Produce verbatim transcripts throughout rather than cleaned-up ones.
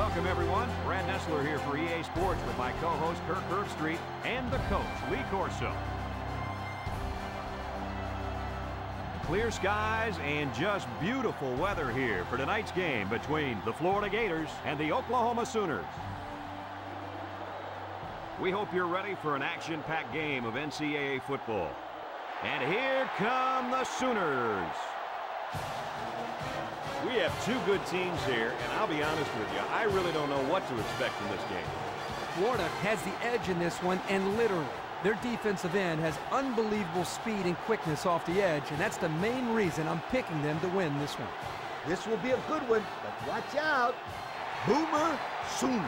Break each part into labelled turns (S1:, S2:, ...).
S1: Welcome, everyone. Brad Nessler here for E A Sports with my co-host Kirk Herbstreit and the coach, Lee Corso. Clear skies and just beautiful weather here for tonight's game between the Florida Gators and the Oklahoma Sooners. We hope you're ready for an action-packed game of N C double A football. And here come the Sooners. We have two good teams here, and I'll be honest with you, I really don't know what to expect in this game.
S2: Florida has the edge in this one, and literally, their defensive end has unbelievable speed and quickness off the edge, and that's the main reason I'm picking them to win this one.
S3: This will be a good one, but watch out. Boomer Sooner.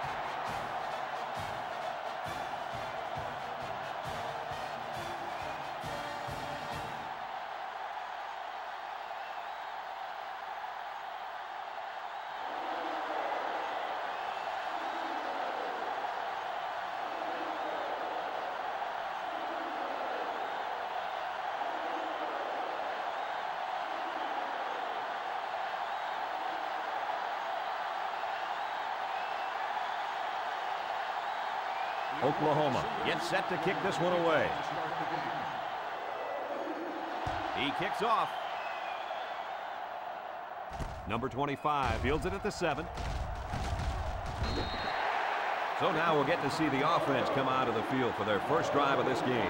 S1: Oklahoma gets set to kick this one away. He kicks off. Number twenty-five fields it at the seven. So now we'll get to see the offense come out of the field for their first drive of this game.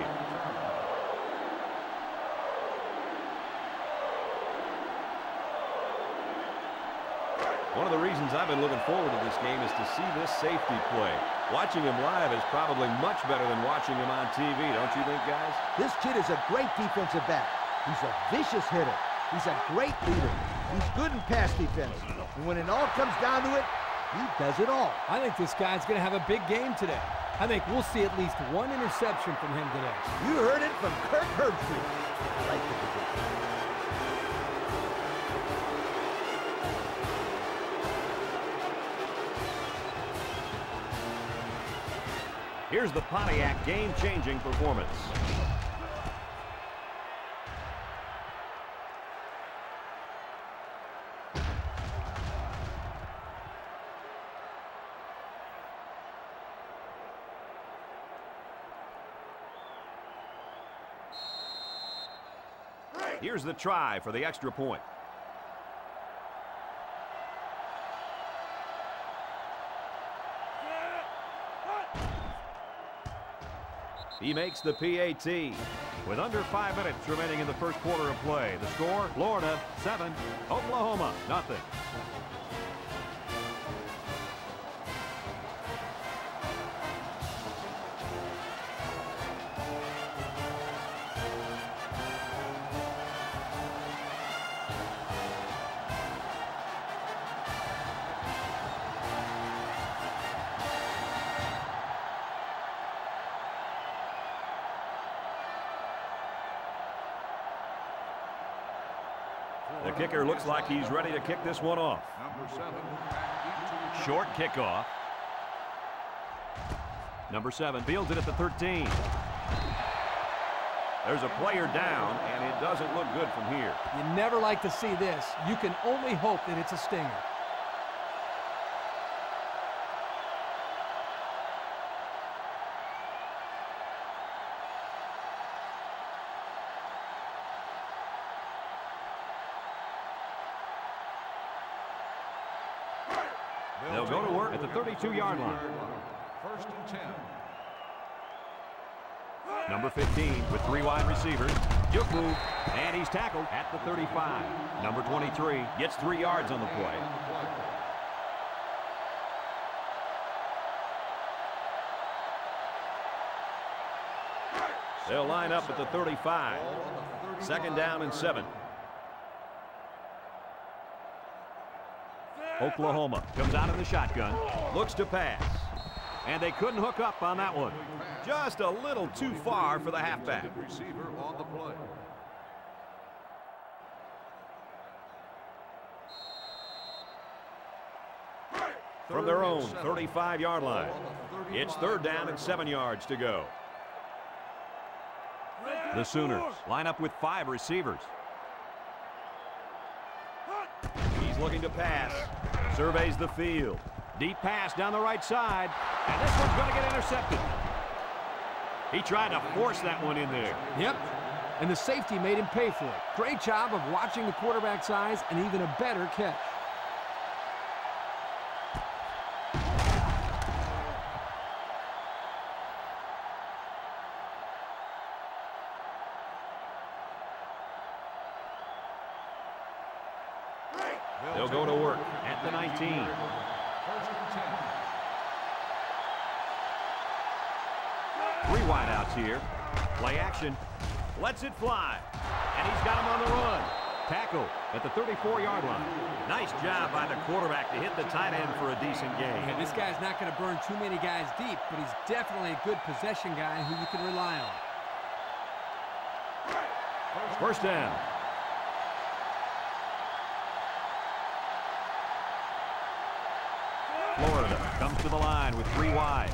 S1: One of the reasons I've been looking forward to this game is to see this safety play. Watching him live is probably much better than watching him on T V, don't you think, guys?
S3: This kid is a great defensive back. He's a vicious hitter. He's a great leader. He's good in pass defense. And when it all comes down to it, he does it all.
S2: I think this guy's going to have a big game today. I think we'll see at least one interception from him today.
S3: You heard it from Kirk Herbstreit. I like the position.
S1: Here's the Pontiac game-changing performance. Here's the try for the extra point. He makes the P A T. With under five minutes remaining in the first quarter of play. The score, Florida seven, Oklahoma nothing. The kicker looks like he's ready to kick this one off. Number seven. Short kickoff. Number seven fields it at the thirteen. There's a player down, and it doesn't look good from here.
S2: You never like to see this. You can only hope that it's a stinger.
S1: They'll go to work at the thirty-two yard line.
S4: First and ten.
S1: Number fifteen with three wide receivers. Juku, and he's tackled at the thirty-five. Number twenty-three gets three yards on the play. They'll line up at the thirty-five. Second down and seven. Oklahoma comes out of the shotgun, looks to pass, and they couldn't hook up on that one. Just a little too far for the halfback.
S4: Receiver on the play.
S1: From their own thirty-five yard line, it's third down and seven yards to go. The Sooners line up with five receivers. He's looking to pass. Surveys the field. Deep pass down the right side. And this one's going to get intercepted. He tried to force that one in there.
S2: Yep. And the safety made him pay for it. Great job of watching the quarterback's eyes and even a better catch.
S1: They'll go to work at the nineteen. Three wideouts here. Play action. Lets it fly. And he's got him on the run. Tackle at the thirty-four yard line. Nice job by the quarterback to hit the tight end for a decent gain.
S2: Yeah, this guy's not going to burn too many guys deep, but he's definitely a good possession guy who you can rely on.
S1: First down. Florida comes to the line with three wide.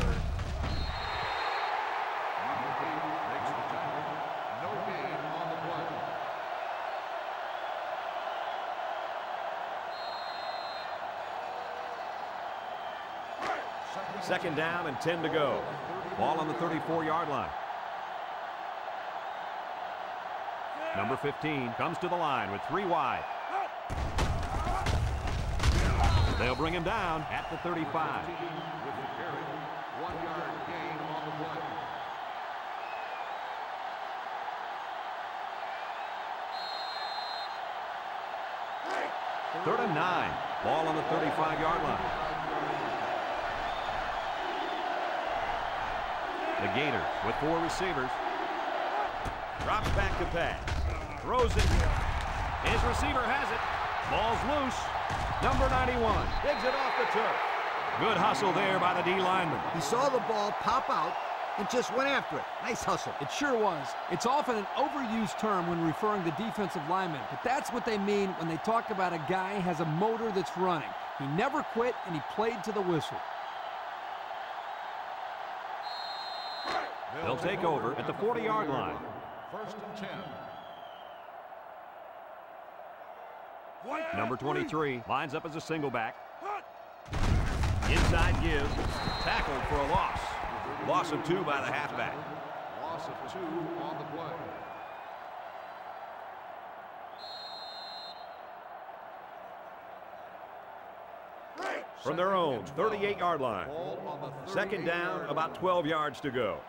S4: No gain on the play.
S1: Second down and ten to go. Ball on the thirty-four yard line. Number fifteen comes to the line with three wide. They'll bring him down at the thirty-five.
S4: With the carry, one yard gain on the play.
S1: Third and nine. Ball on the thirty-five yard line. The Gators with four receivers. Drops back to pass. Throws it. His receiver has it. Ball's loose. Number ninety-one digs it off the turf. Good hustle there by the D lineman.
S3: He saw the ball pop out and just went after it. Nice hustle.
S2: It sure was. It's often an overused term when referring to defensive linemen, but that's what they mean when they talk about a guy who has a motor that's running. He never quit, and he played to the whistle.
S1: They'll take over at the forty yard line.
S4: First and ten.
S1: Number twenty-three lines up as a single back. Inside give. Tackled for a loss. Loss of two by the halfback.
S4: Loss of two on the play.
S1: From their own thirty-eight yard line.
S4: Ball on the
S1: Second down, about twelve yards to go.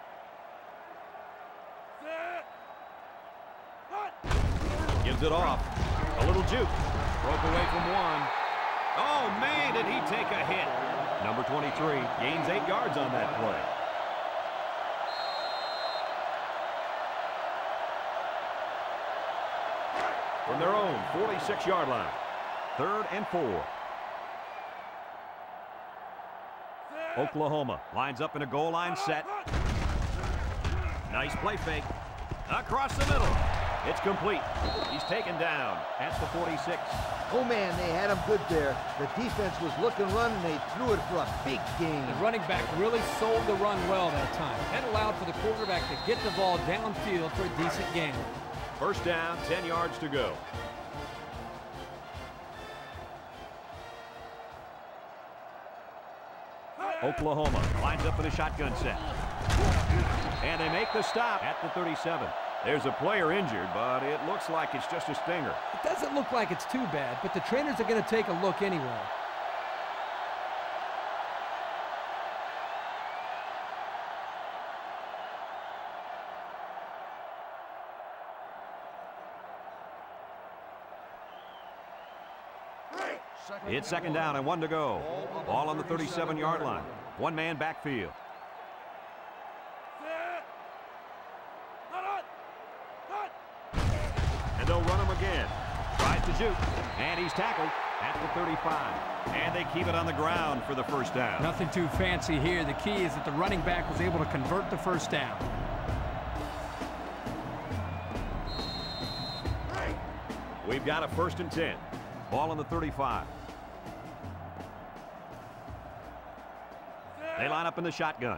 S1: Gives it off. A little juke. Broke away from one. Oh, man, did he take a hit. Number twenty-three gains eight yards on that play. From their own forty-six yard line. Third and four. Oklahoma lines up in a goal line set. Nice play fake. Across the middle. It's complete. He's taken down at the forty-six.
S3: Oh, man, they had him good there. The defense was looking run, and they threw it for a big gain.
S2: The running back really sold the run well that time. That allowed for the quarterback to get the ball downfield for a decent gain.
S1: First down, ten yards to go. Oklahoma lines up in a shotgun set. And they make the stop at the thirty-seven. There's a player injured, but it looks like it's just a stinger.
S2: It doesn't look like it's too bad, but the trainers are going to take a look anyway.
S1: It's second down and one to go. Ball on the thirty-seven yard line. One man backfield. And they'll run him again. Tries to shoot. And he's tackled at the thirty-five. And they keep it on the ground for the first down.
S2: Nothing too fancy here. The key is that the running back was able to convert the first down.
S1: We've got a first and ten. Ball on the thirty-five. They line up in the shotgun.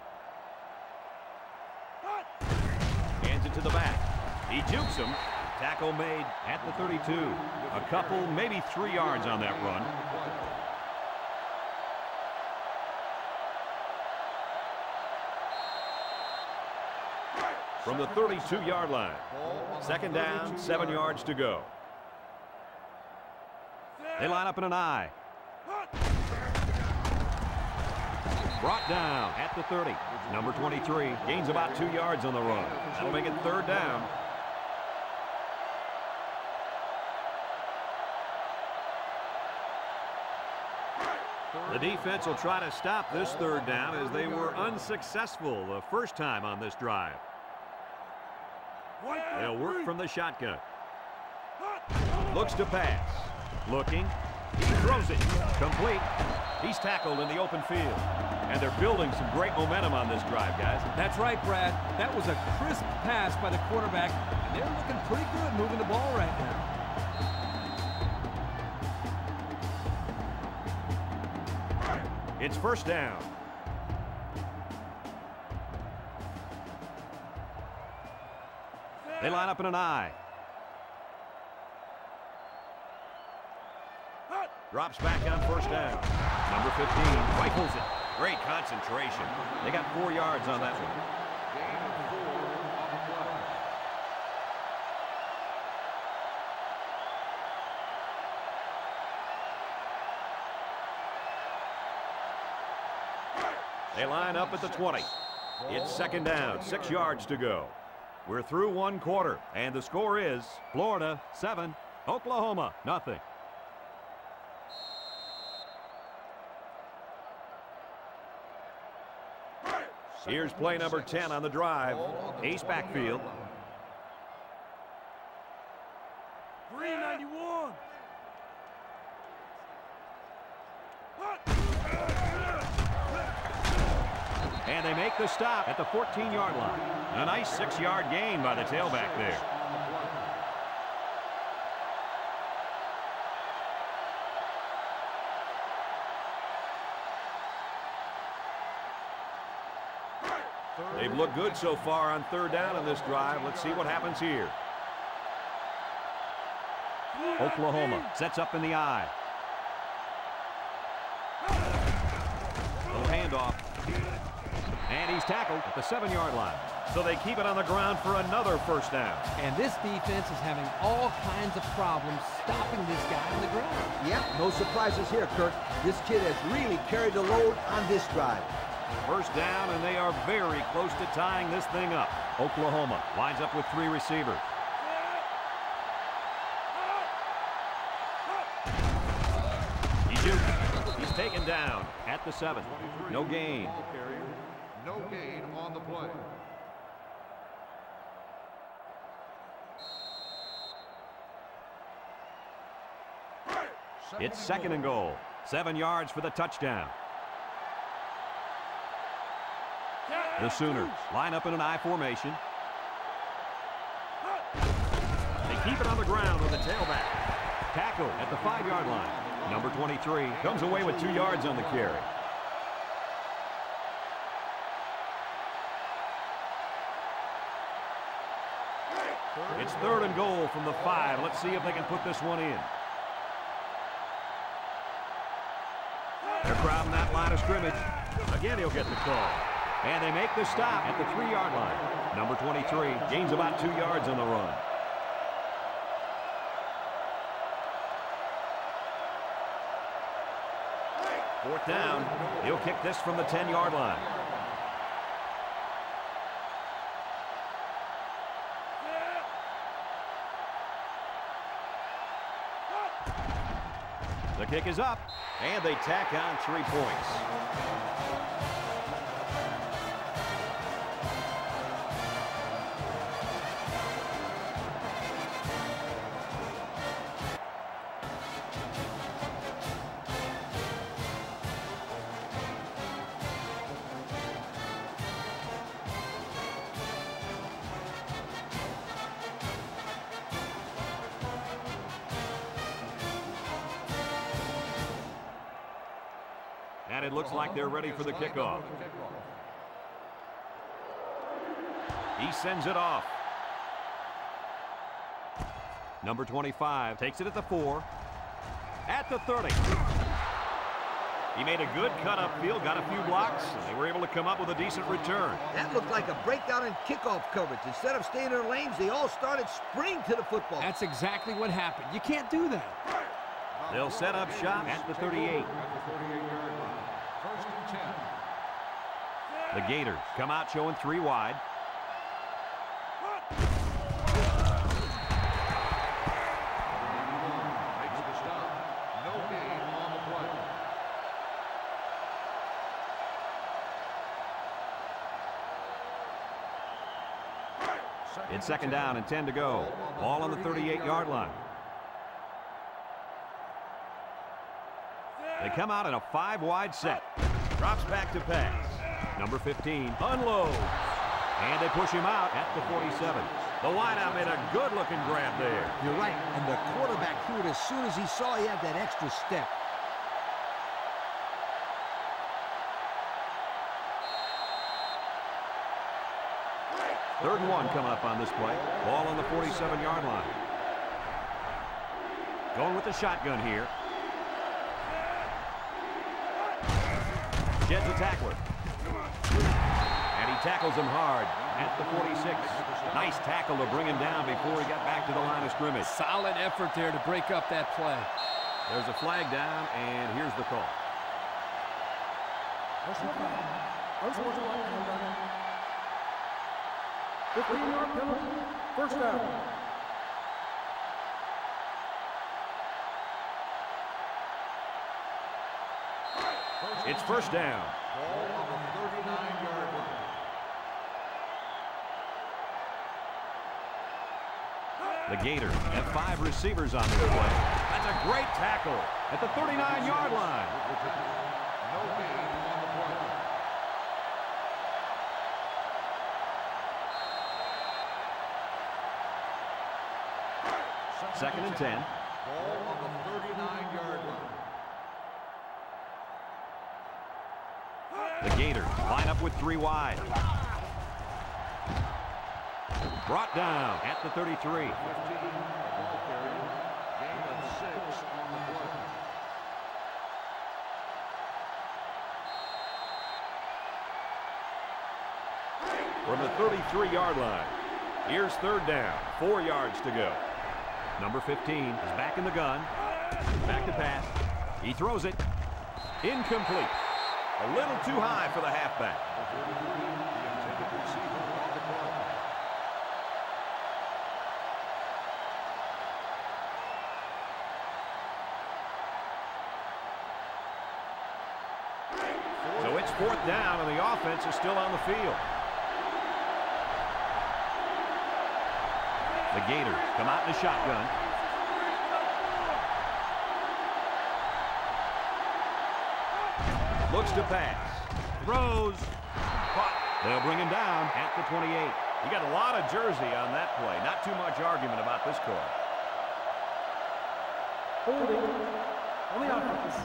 S1: Hands it to the back. He jukes him. Tackle made at the thirty-two. A couple, maybe three yards on that run. from the thirty-two yard line. Second down, seven yards to go. They line up in an I. Brought down at the thirty. Number twenty-three gains about two yards on the run. That'll make it third down. The defense will try to stop this third down as they were unsuccessful the first time on this drive. They'll work from the shotgun. Looks to pass. Looking. He throws it. Complete. He's tackled in the open field. And they're building some great momentum on this drive, guys.
S2: That's right, Brad. That was a crisp pass by the quarterback, and they're looking pretty good moving the ball right now.
S1: It's first down. They line up in an I. Drops back on first down. Number fifteen rifles it. Great concentration. They got four yards on that one. They line up at the twenty. It's second down, six yards to go. We're through one quarter, and the score is Florida seven, Oklahoma nothing. Here's play number ten on the drive. Ace backfield.
S5: three ninety-one.
S1: And they make the stop at the fourteen yard line. A nice six yard gain by the tailback there. They've looked good so far on third down on this drive. Let's see what happens here. Oklahoma sets up in the I. Little handoff. And he's tackled at the seven yard line. So they keep it on the ground for another first down.
S2: And this defense is having all kinds of problems stopping this guy on the ground.
S3: Yep, no surprises here, Kirk. This kid has really carried the load on this drive.
S1: First down, and they are very close to tying this thing up. Oklahoma lines up with three receivers. He's shooting. He's taken down at the seven. No gain.
S4: No gain on the play.
S1: It's second and goal. Seven yards for the touchdown. The Sooners line up in an I formation. They keep it on the ground with the tailback. Tackle at the five yard line. Number twenty-three comes away with two yards on the carry. It's third and goal from the five. Let's see if they can put this one in. They're crowding that line of scrimmage. Again, he'll get the call. And they make the stop at the three yard line. Number twenty-three gains about two yards on the run. Fourth down. He'll kick this from the ten yard line. The kick is up, and they tack on three points. And it looks like they're ready for the kickoff. He sends it off. Number twenty-five takes it at the four. At the thirty. He made a good cut upfield, got a few blocks, and they were able to come up with a decent return.
S3: That looked like a breakdown in kickoff coverage. Instead of staying in their lanes, they all started sprinting to the football.
S2: That's exactly what happened. You can't do that.
S1: They'll set up shop at the thirty-eight.
S4: First and ten.
S1: The Gators come out showing three wide.
S4: Makes the stop. No gain on the play.
S1: It's second down and ten to go. Ball on the thirty-eight-yard line. They come out in a five-wide set. Drops back to pass. Number fifteen unloads. And they push him out at the forty-seven. The wideout made a good-looking grab there.
S3: You're right, and the quarterback threw it as soon as he saw he had that extra step.
S1: Third and one coming up on this play. Ball on the forty-seven-yard line. Going with the shotgun here. Sheds a tackler. And he tackles him hard at the forty-six. Nice tackle to bring him down before he got back to the line of scrimmage.
S2: Solid effort there to break up that play.
S1: There's a flag down, and here's the call.
S5: fifteen-yard penalty. First down.
S1: It's first down.
S4: Ball on the thirty-nine-yard line.
S1: The Gators have five receivers on this play. That's a great tackle at the thirty-nine-yard line.
S4: No gain on the play.
S1: Second and ten.
S4: Ball on the thirty-nine-yard line.
S1: The Gators line up with three wide. Brought down at the thirty-three.
S4: fifteen. Ball carrier. Gain of six on the play.
S1: From the thirty-three-yard line. Here's third down. Four yards to go. Number fifteen is back in the gun. Back to pass. He throws it. Incomplete. A little too high for the halfback. So it's fourth down, and the offense is still on the field. The Gators come out in the shotgun. Looks to pass. Throws. Caught. They'll bring him down at the twenty-eight. You got a lot of jersey on that play. Not too much argument about this call.
S5: Holding on the offense.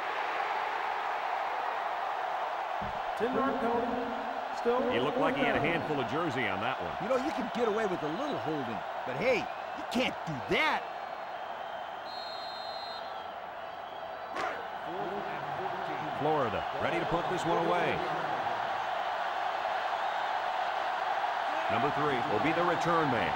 S5: ten-yard penalty. Still.
S1: He looked like he had a handful of jersey on that one.
S3: You know, you can get away with a little holding, but hey, you can't do that.
S1: Florida ready to put this one away. Number three will be the return man.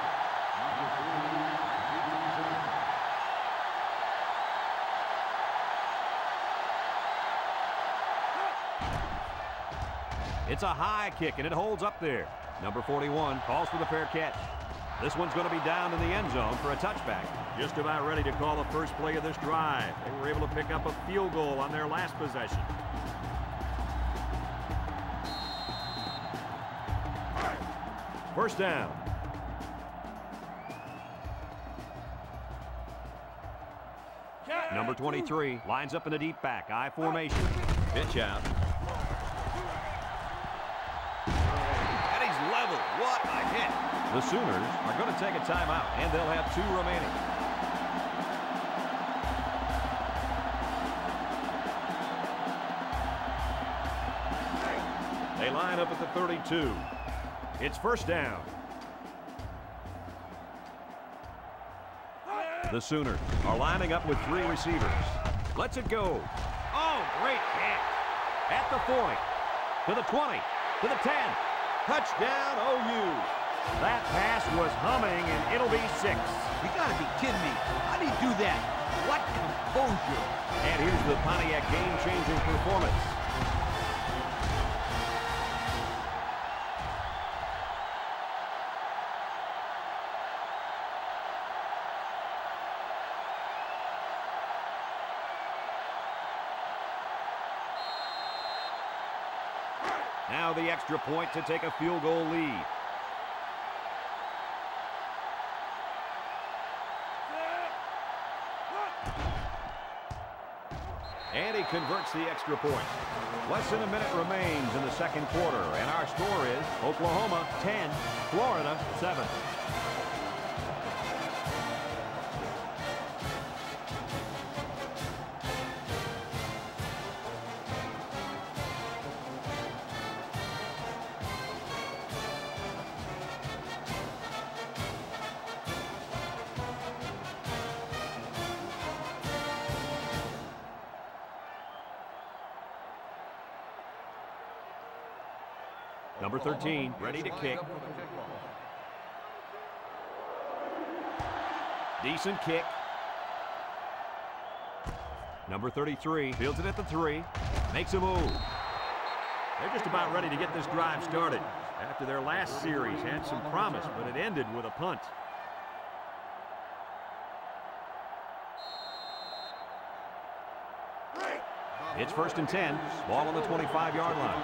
S1: It's a high kick, and it holds up there. Number forty-one calls for the fair catch. This one's going to be down in the end zone for a touchback. Just about ready to call the first play of this drive. They were able to pick up a field goal on their last possession. First down. Number twenty-three lines up in a deep back, I formation. Pitch out. And he's level. What a hit. The Sooners are going to take a timeout, and they'll have two remaining. They line up at the thirty-two. It's first down. The Sooners are lining up with three receivers. Let's it go. Oh, At the forty, to the twenty, to the ten. Touchdown, O U. That pass was humming, and it'll be six.
S3: You gotta be kidding me. How do you do that? What composure.
S1: And here's the Pontiac game-changing performance. Now the extra point to take a field goal lead. And he converts the extra point. Less than a minute remains in the second quarter, and our score is Oklahoma ten, Florida seven. Number thirteen, ready to kick. Decent kick. Number thirty-three, fields it at the three. Makes a move. They're just about ready to get this drive started. After their last series had some promise, but it ended with a punt. It's first and ten. Ball on the twenty-five yard line.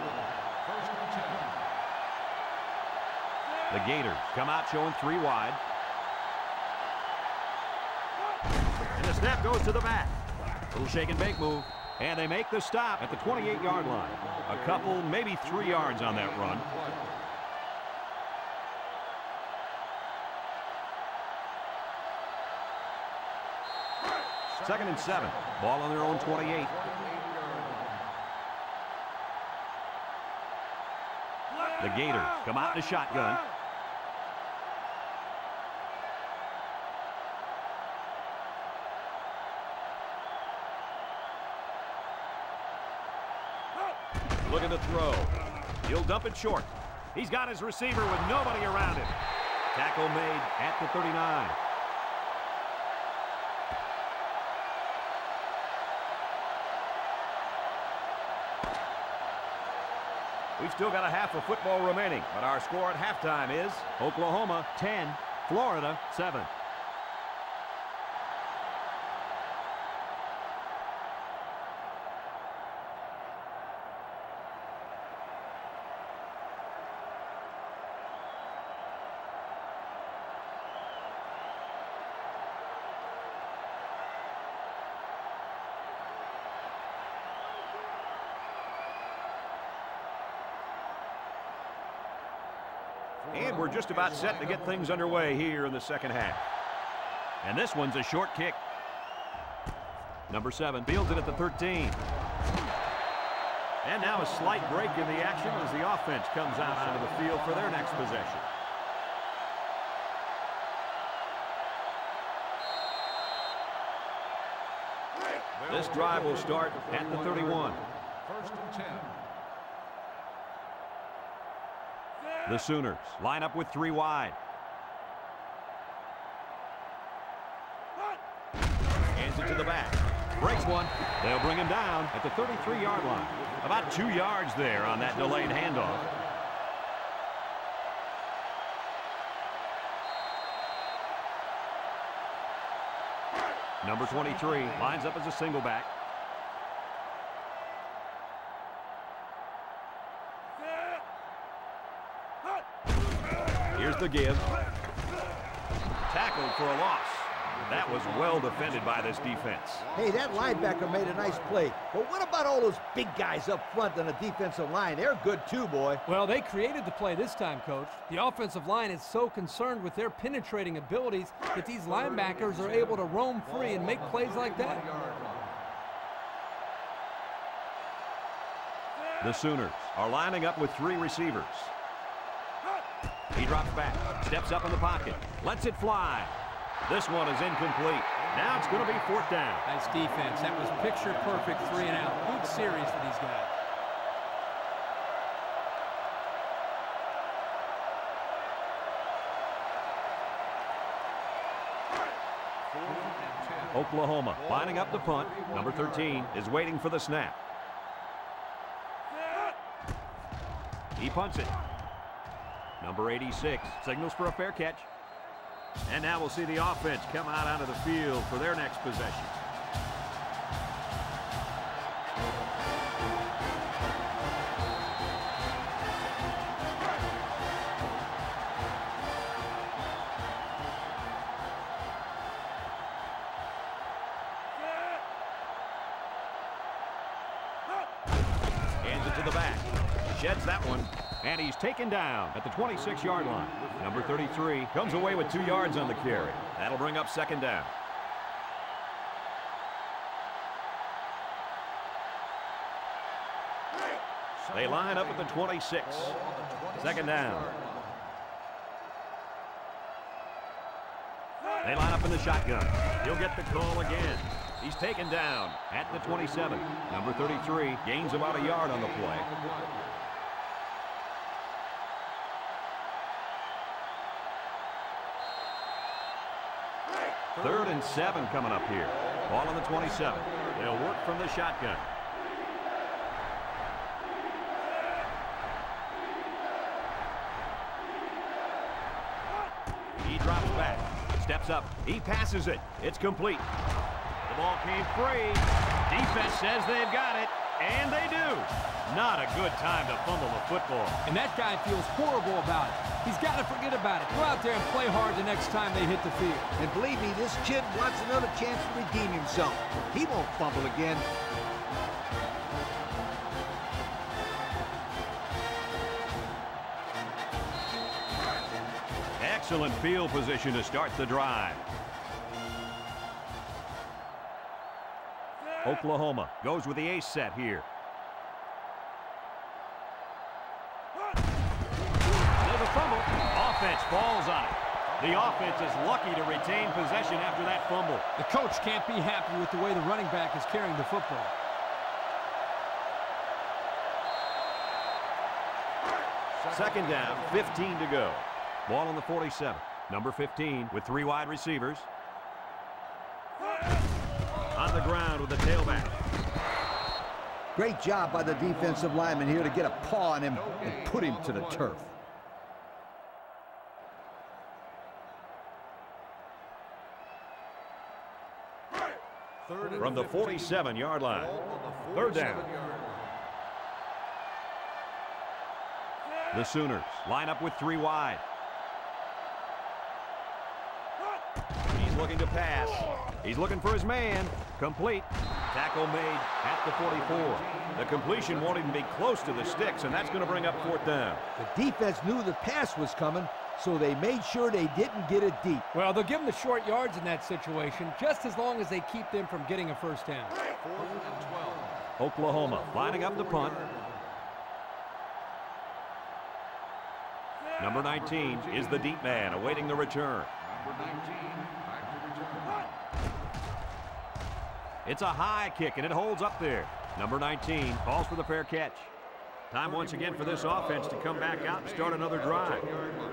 S1: The Gators come out showing three wide. And the snap goes to the back. Little shake and bake move. And they make the stop at the twenty-eight yard line. A couple, maybe three yards on that run. Second and seven. Ball on their own twenty-eight. The Gators come out in a shotgun. Looking to throw. He'll dump it short. He's got his receiver with nobody around him. Tackle made at the thirty-nine. We've still got a half of football remaining, but our score at halftime is Oklahoma ten, Florida seven. And we're just about set to get things underway here in the second half. And this one's a short kick. Number seven fields it at the thirteen. And now a slight break in the action as the offense comes out onto the field for their next possession. This drive will start at the thirty-one.
S4: First and ten.
S1: The Sooners line up with three wide. Hands it to the back. Breaks one. They'll bring him down at the thirty-three yard line. About two yards there on that delayed handoff. Number twenty-three lines up as a single back. Here's the give. Tackled for a loss. That was well defended by this defense.
S3: Hey, that linebacker made a nice play. But what about all those big guys up front on the defensive line? They're good too, boy.
S2: Well, they created the play this time, Coach. The offensive line is so concerned with their penetrating abilities that these linebackers are able to roam free and make plays like that.
S1: The Sooners are lining up with three receivers. He drops back, steps up in the pocket, lets it fly. This one is incomplete. Now it's going to be fourth down.
S2: Nice defense. That was picture perfect three and out. Good series for these guys.
S1: Oklahoma lining up the punt. Number thirteen is waiting for the snap. He punts it. Number eighty-six signals for a fair catch. And now we'll see the offense come out onto the field for their next possession. Hands it to the back. Sheds that one. And he's taken down at the twenty-six yard line. Number thirty-three comes away with two yards on the carry. That'll bring up second down. They line up at the twenty-six. Second down. They line up in the shotgun. He'll get the call again. He's taken down at the twenty-seven. Number thirty-three gains about a yard on the play. Third and seven coming up here. Ball on the twenty-seven. They'll work from the shotgun. He drops back. Steps up. He passes it. It's complete. The ball came free. Defense says they've got it. And they do. Not a good time to fumble the football.
S2: And that guy feels horrible about it. He's got to forget about it. Go out there and play hard the next time they hit the field.
S3: And believe me, this kid wants another chance to redeem himself. He won't fumble again.
S1: Excellent field position to start the drive. Oklahoma goes with the ace set here. There's a fumble. Offense falls on it. The offense is lucky to retain possession after that fumble.
S2: The coach can't be happy with the way the running back is carrying the football.
S1: Second down, fifteen to go. Ball on the forty-seven. Number fifteen with three wide receivers. On the ground with the tailback.
S3: Great job by the defensive lineman here to get a paw on him and put him to the turf.
S1: From the forty-seven yard line. Third down. The Sooners line up with three wide. He's looking to pass. He's looking for his man. Complete. Tackle made at the forty-four. The completion won't even be close to the sticks, and that's going to bring up fourth down.
S3: The defense knew the pass was coming, so they made sure they didn't get it deep.
S2: Well, they'll give them the short yards in that situation, just as long as they keep them from getting a first down.
S1: Oklahoma lining up the punt. Number nineteen is the deep man awaiting the return. It's a high kick, and it holds up there. Number nineteen calls for the fair catch. Time once again for this offense to come back out and start another drive.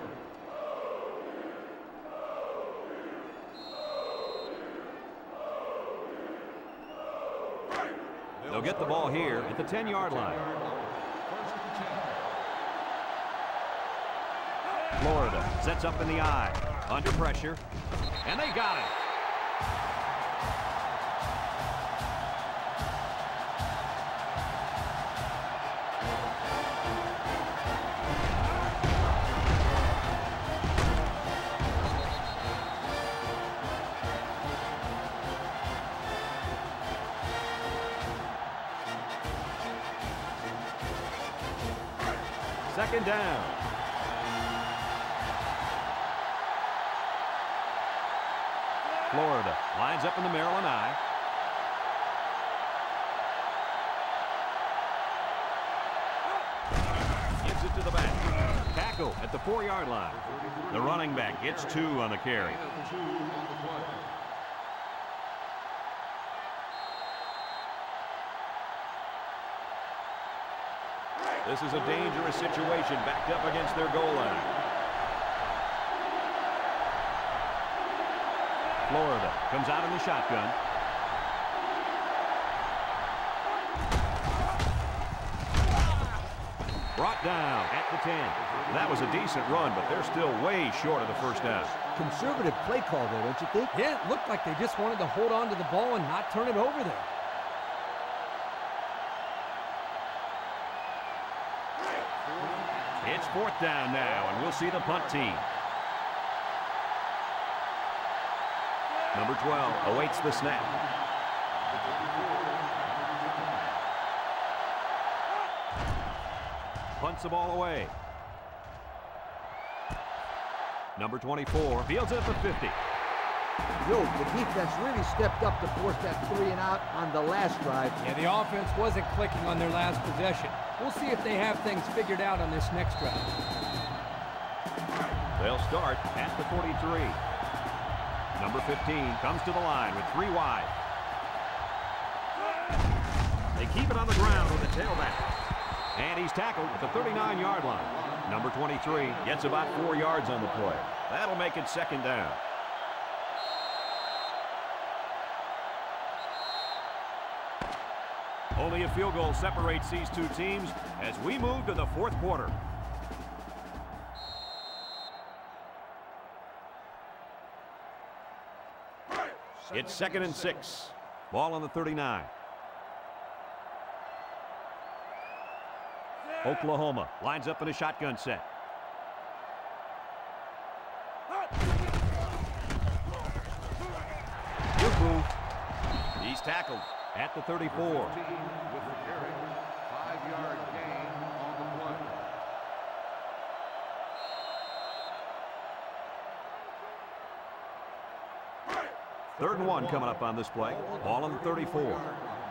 S1: They'll get the ball here at the ten yard line. Florida sets up in the eye. Under pressure. And they got it. Second down. Florida lines up in the Maryland eye. Gives it to the back. Tackle at the four yard line. The running back gets two on the carry. This is a dangerous situation backed up against their goal line. Florida comes out in the shotgun. Brought down at the ten. That was a decent run, but they're still way short of the first down.
S3: Conservative play call there, don't you think?
S2: Yeah, it looked like they just wanted to hold on to the ball and not turn it over there.
S1: It's fourth down now, and we'll see the punt team. Number twelve awaits the snap. Punts the ball away. Number twenty-four fields it at the fifty.
S3: Yo, the defense really stepped up to force that three and out on the last drive.
S2: Yeah, the offense wasn't clicking on their last possession. We'll see if they have things figured out on this next drive.
S1: They'll start at the forty-three. Number fifteen comes to the line with three wide. They keep it on the ground with the tailback. And he's tackled at the thirty-nine yard line. Number twenty-three gets about four yards on the play. That'll make it second down. Only a field goal separates these two teams as we move to the fourth quarter. It's second and six. Ball on the thirty-nine. Oklahoma lines up in a shotgun set. Good move. He's tackled at the thirty-four.
S4: With the carry, five-yard gain on the play.
S1: Third and one coming up on this play. Ball on the thirty-four.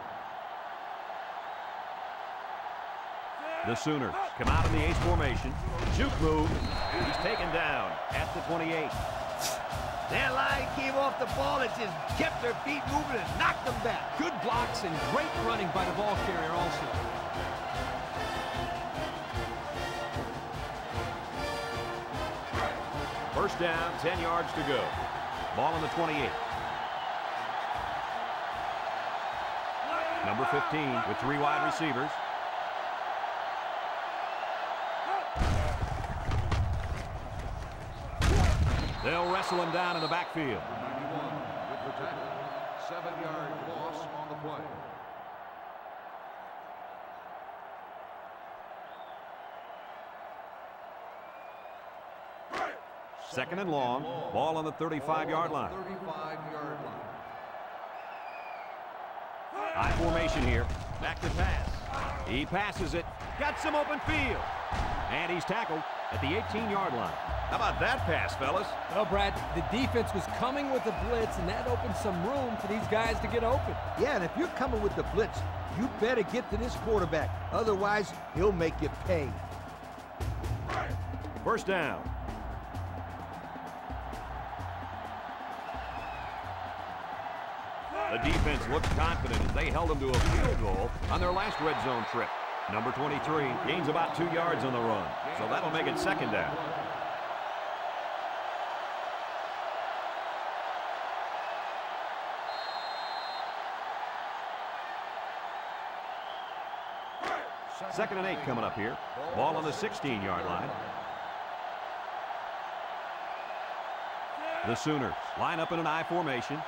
S1: The Sooners come out in the Ace formation. Juke move. He's taken down at the twenty-eight.
S3: That line came off the ball and just kept their feet moving and knocked them back.
S2: Good blocks and great running by the ball carrier also.
S1: First down, ten yards to go. Ball on the twenty-eight. Number fifteen with three wide receivers. They'll wrestle him down in the backfield.
S4: ninety-one with the tackle. Seven-yard loss on the play.
S1: Second and long. Ball on the thirty-five yard line.
S4: thirty-five yard line.
S1: High formation here. Back to pass. He passes it. Got some open field. And he's tackled at the eighteen yard line. How about that pass, fellas?
S2: Well, Brad, the defense was coming with the blitz, and that opened some room for these guys to get open.
S3: Yeah, and if you're coming with the blitz, you better get to this quarterback. Otherwise, he'll make you pay.
S1: First down. The defense looked confident as they held them to a field goal on their last red zone trip. Number twenty-three gains about two yards on the run, so that'll make it second down. Second and eight coming up here. Ball on the sixteen yard line. The Sooners line up in an I formation.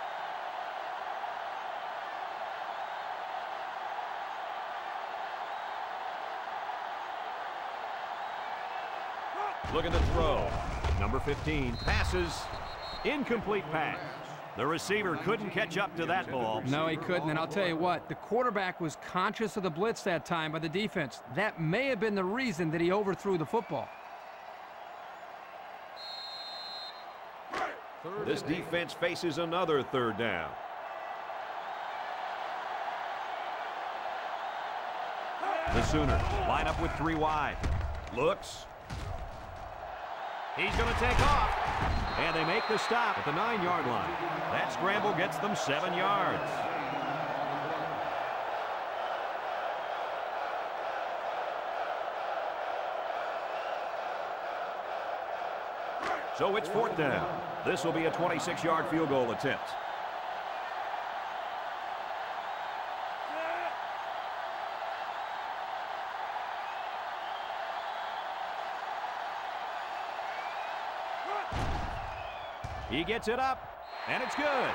S1: Looking to throw. Number fifteen passes. Incomplete pass. The receiver couldn't catch up to that ball.
S2: No, he couldn't, and I'll tell you what, the quarterback was conscious of the blitz that time by the defense. That may have been the reason that he overthrew the football.
S1: This defense faces another third down. The Sooners line up with three wide. Looks. He's going to take off. And they make the stop at the nine yard line. That scramble gets them seven yards. So it's fourth down. This will be a twenty-six yard field goal attempt. He gets it up, and it's good.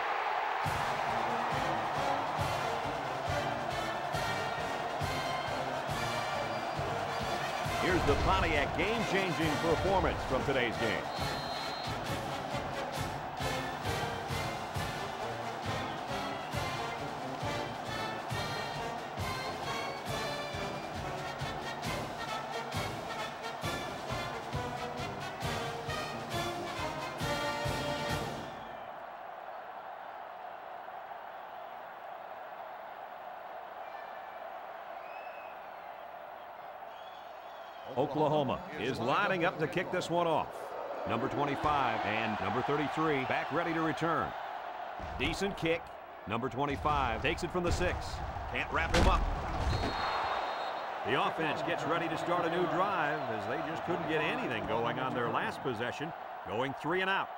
S1: Here's the Pontiac game-changing performance from today's game. Oklahoma is lining up to kick this one off. Number twenty-five and number thirty-three back ready to return. Decent kick. Number twenty-five takes it from the six. Can't wrap him up. The offense gets ready to start a new drive as they just couldn't get anything going on their last possession, going three and out.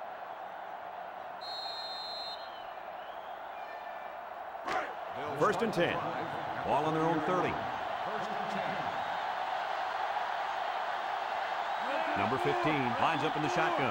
S1: First and ten. Ball on their own thirty. Number fifteen lines up in the shotgun.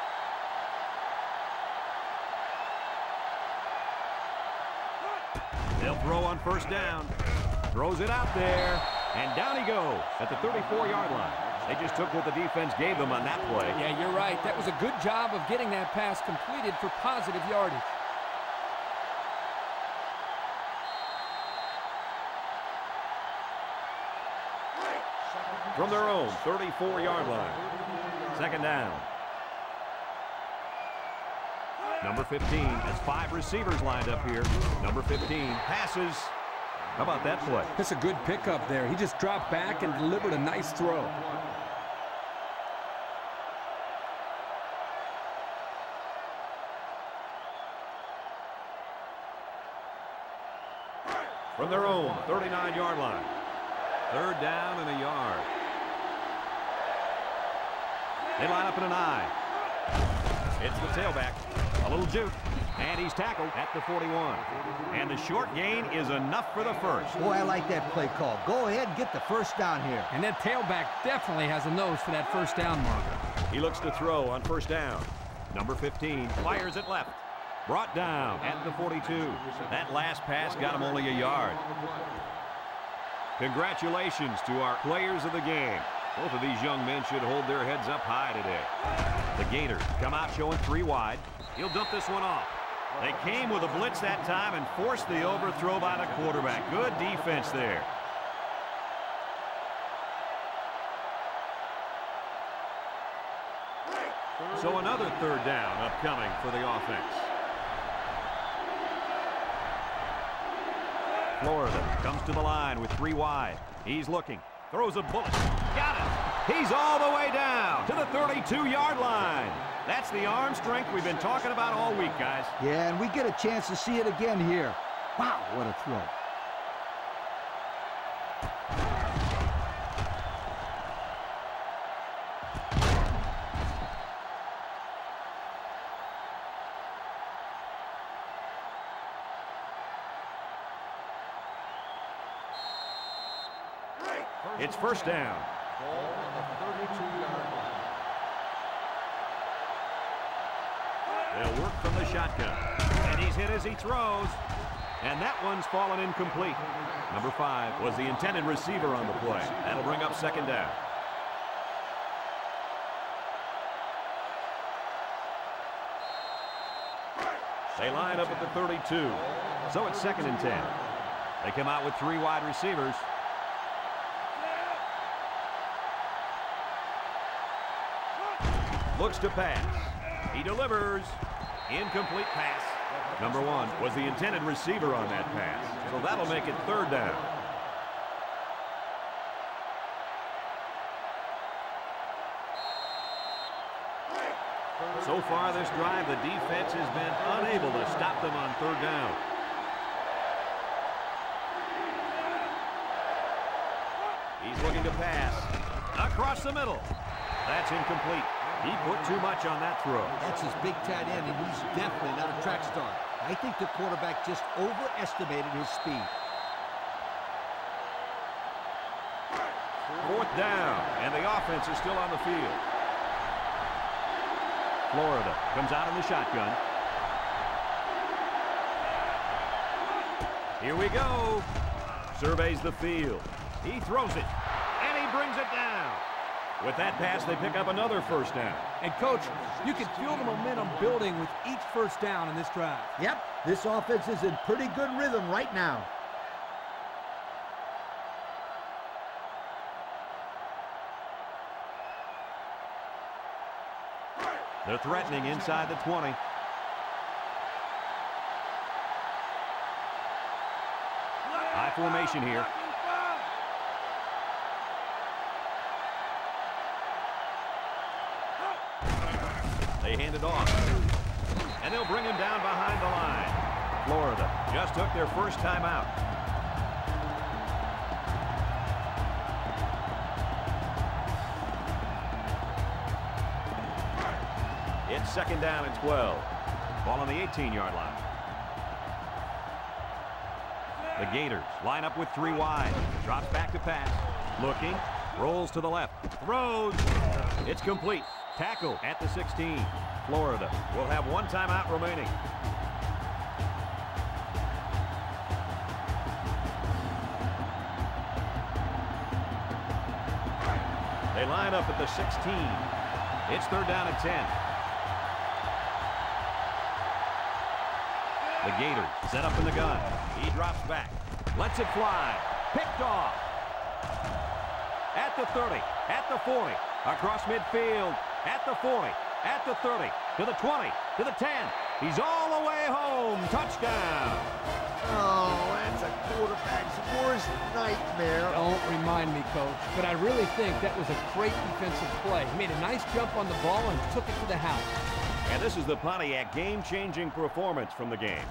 S1: They'll throw on first down. Throws it out there. And down he goes at the thirty-four yard line. They just took what the defense gave them on that play.
S2: Yeah, you're right. That was a good job of getting that pass completed for positive yardage.
S1: From their own thirty-four yard line. Second down. Number fifteen has five receivers lined up here. Number fifteen passes. How about that play?
S2: That's a good pickup there. He just dropped back and delivered a nice throw.
S1: From their own thirty-nine yard line. Third down and a yard. They line up in an I. It's the tailback. A little juke. And he's tackled at the forty-one. And the short gain is enough for the first.
S3: Boy, I like that play call. Go ahead and get the first down here.
S2: And that tailback definitely has a nose for that first down marker.
S1: He looks to throw on first down. Number fifteen fires it left. Brought down at the forty-two. That last pass got him only a yard. Congratulations to our players of the game. Both of these young men should hold their heads up high today. The Gators come out showing three wide. He'll dump this one off. They came with a blitz that time and forced the overthrow by the quarterback. Good defense there. So another third down upcoming for the offense. Florida comes to the line with three wide. He's looking. Throws a bullet. Got it. He's all the way down to the thirty-two yard line. That's the arm strength we've been talking about all week, guys.
S3: Yeah, and we get a chance to see it again here. Wow, what a throw.
S1: It's first down.
S4: Ball on the thirty-two yard line.
S1: They'll work from the shotgun. And he's hit as he throws. And that one's fallen incomplete. Number five was the intended receiver on the play. That'll bring up second down. They line up at the thirty-two. So it's second and ten. They come out with three wide receivers. Looks to pass. He delivers. Incomplete pass. Number one was the intended receiver on that pass. So that'll make it third down. So far this drive, the defense has been unable to stop them on third down. He's looking to pass. Across the middle. That's incomplete. He put too much on that throw.
S3: That's his big tight end, and he's definitely not a track star. I think the quarterback just overestimated his speed.
S1: Fourth down, and the offense is still on the field. Florida comes out in the shotgun. Here we go. Surveys the field. He throws it, and he brings it down. With that pass, they pick up another first down.
S2: And, Coach, you can feel the momentum building with each first down in this drive.
S3: Yep, this offense is in pretty good rhythm right now.
S1: They're threatening inside the twenty. High formation here. They hand it off. And they'll bring him down behind the line. Florida just took their first time out. It's second down and twelve. Ball on the eighteen-yard line. The Gators line up with three wide. Drops back to pass. Looking. Rolls to the left. Throws. It's complete. Tackle at the sixteen. Florida will have one timeout remaining. They line up at the sixteen. It's third down and ten. The Gators set up in the gun. He drops back. Lets it fly. Picked off. At the thirty. At the forty. Across midfield. At the forty. At the thirty. To the twenty. To the ten. He's all the way home. Touchdown.
S3: Oh, that's a quarterback's worst nightmare.
S2: Don't remind me, Coach, but I really think that was a great defensive play. He made a nice jump on the ball and took it to the house.
S1: And this is the Pontiac game-changing performance from the game.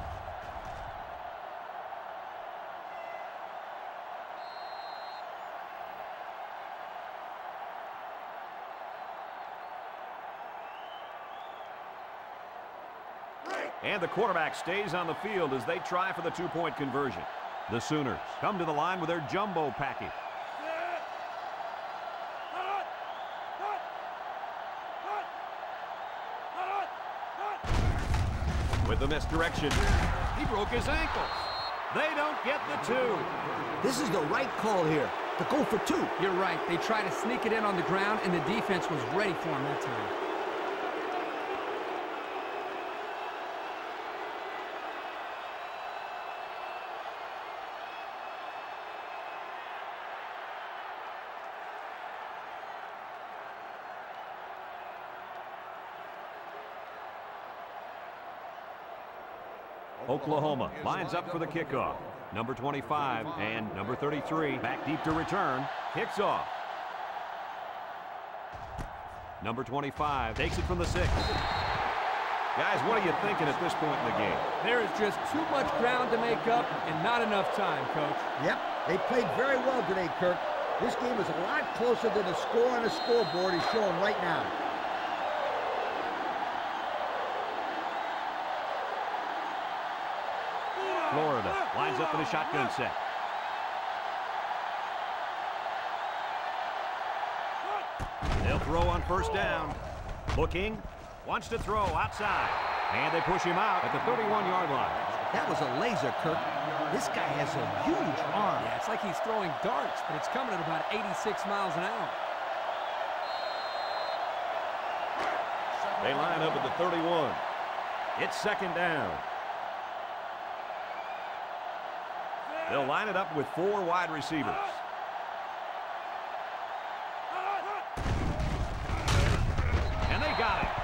S1: And the quarterback stays on the field as they try for the two-point conversion. The Sooners come to the line with their jumbo package. With the misdirection, he broke his ankles. They don't get the two.
S3: This is the right call here, to go for two.
S2: You're right. They tried to sneak it in on the ground, and the defense was ready for him that time.
S1: Oklahoma lines up for the kickoff. Number twenty-five and number thirty-three back deep to return. Kicks off. Number twenty-five takes it from the six. Guys, what are you thinking at this point in the game?
S2: There is just too much ground to make up and not enough time, Coach.
S3: Yep, they played very well today, Kirk. This game is a lot closer than the score on the scoreboard is showing right now.
S1: Florida lines up in a shotgun set. They'll throw on first down. Looking. Wants to throw outside. And they push him out at the thirty-one-yard line.
S3: That was a laser, Kirk. This guy has a huge arm.
S2: Yeah, it's like he's throwing darts, but it's coming at about eighty-six miles an hour.
S1: They line up at the thirty-one. It's second down. They'll line it up with four wide receivers. And they got it.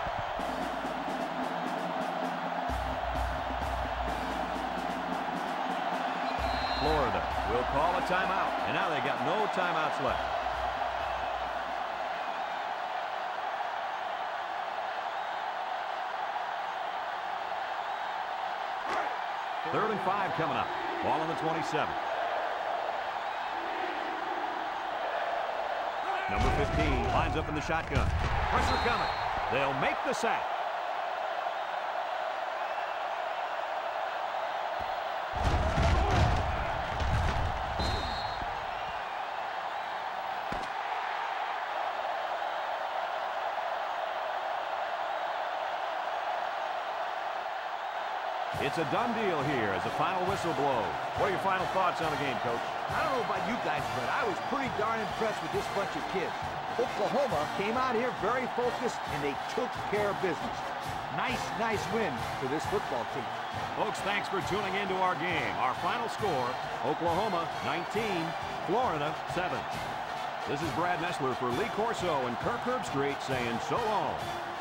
S1: Florida will call a timeout. And now they got no timeouts left. Third and five coming up. Ball on the twenty-seven. Number fifteen lines up in the shotgun. Pressure coming. They'll make the sack. It's a done deal here as the final whistle blows. What are your final thoughts on the game, Coach?
S3: I don't know about you guys, but I was pretty darn impressed with this bunch of kids. Oklahoma came out here very focused, and they took care of business. Nice, nice win for this football team.
S1: Folks, thanks for tuning into our game. Our final score, Oklahoma nineteen, Florida seven. This is Brad Nessler for Lee Corso and Kirk Herbstreit saying so long.